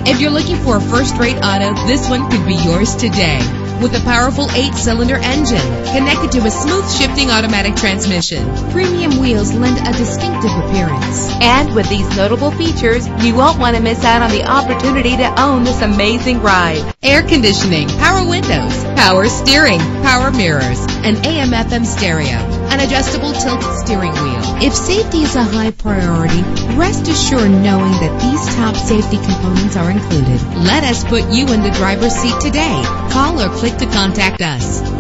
If you're looking for a first-rate auto, this one could be yours today. With a powerful 8-cylinder engine connected to a smooth shifting automatic transmission, premium wheels lend a distinctive appearance. And with these notable features, you won't want to miss out on the opportunity to own this amazing ride. Air conditioning, power windows, power steering, power mirrors, an AM/FM stereo, an adjustable tilt steering wheel. If safety is a high priority, rest assured knowing that these top safety components are included. Let us put you in the driver's seat today. Call or click to contact us.